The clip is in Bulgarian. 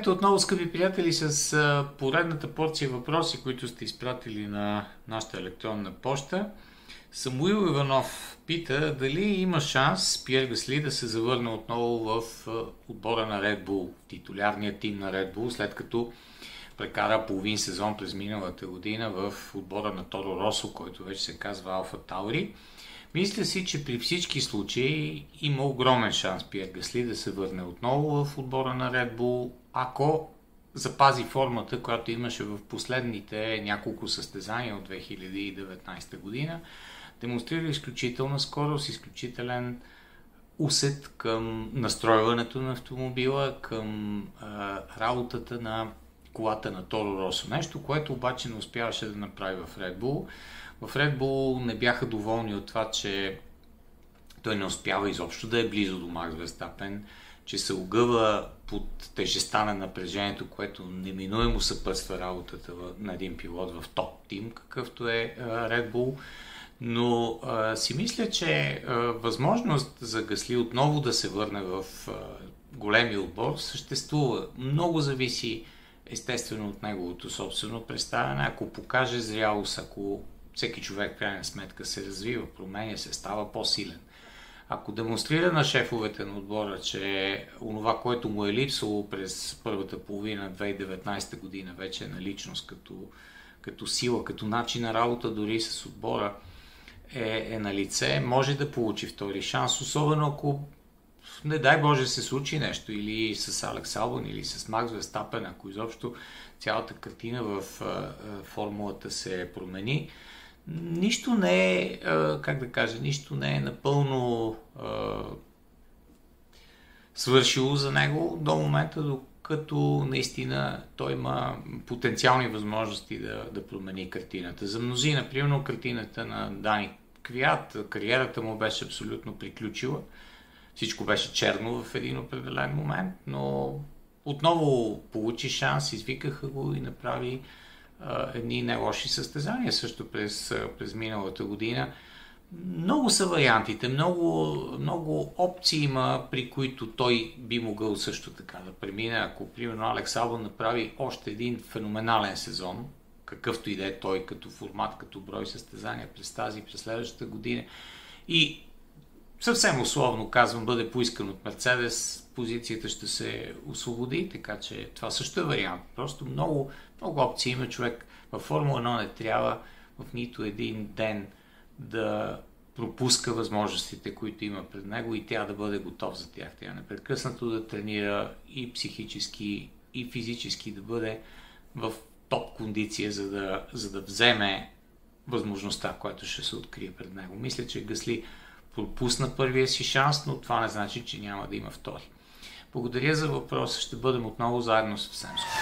Здравейте отново, скъпи приятели, с поредната порция въпроси, които сте изпратили на нашата електронна поща. Самуил Иванов пита дали има шанс Пиер Гасли да се завърне отново в отбора на Red Bull, титулярния тим на Red Bull, след като прекара половин сезон през миналата година в отбора на Торо Росо, който вече се казва Алфа Таури. Мисля си, че при всички случаи има огромен шанс Пиер Гасли да се върне отново в отбора на Red Bull, ако запази формата, която имаше в последните няколко състезания от 2019 година. Демонстрира изключителна скорост, изключителен усет към настройването на автомобила, към работата на колата на Торо Росо. Нещо, което обаче не успяваше да направи в Red Bull. В Red Bull не бяха доволни от това, че той не успява изобщо да е близо до Макс Верстапен, че се огъва под тежестта на напрежението, което неминуемо съпътства работата на един пилот в топ тим, какъвто е Red Bull. Но си мисля, че възможност за Гасли отново да се върне в големия отбор съществува. Много зависи естествено от неговото собствено представяне. Ако покаже зрялост, ако всеки човек в крайна сметка се развива, променя се, става по-силен. Ако демонстрира на шефовете на отбора, че онова, което му е липсвало през първата половина 2019 година, вече е наличност като сила, като начин на работа дори с отбора е на лице, може да получи втори шанс, особено ако не дай Боже се случи нещо или с Алекс Албън, или с Макс Верстапен, ако изобщо цялата картина в формулата се промени. Нищо не е, нищо не е напълно свършило за него до момента, докато наистина той има потенциални възможности да промени картината. За мнозина, примерно картината на Дани Квиат, кариерата му беше абсолютно приключила. Всичко беше черно в един определен момент, но отново получи шанс, извикаха го и направи едни не лоши състезания също през миналата година. Много са вариантите, много опции има, при които той би могъл също така да премине. Ако, примерно, Алекс Албън направи още един феноменален сезон, какъвто и да е той като формат, като брой състезания през следващата година, и съвсем условно казвам, бъде поискан от Мерцедес, позицията ще се освободи, така че това също е вариант. Просто много опции има човек. Във Формула 1 не трябва в нито един ден да пропуска възможностите, които има пред него, и тя да бъде готов за тях. Тя непрекъснато да тренира и психически, и физически да бъде в топ кондиция, за да вземе възможността, която ще се открие пред него. Мисля, че Гасли пропусна първия си шанс, но това не значи, че няма да има втори. Благодаря за въпроса. Ще бъдем отново заедно съвсем скоро.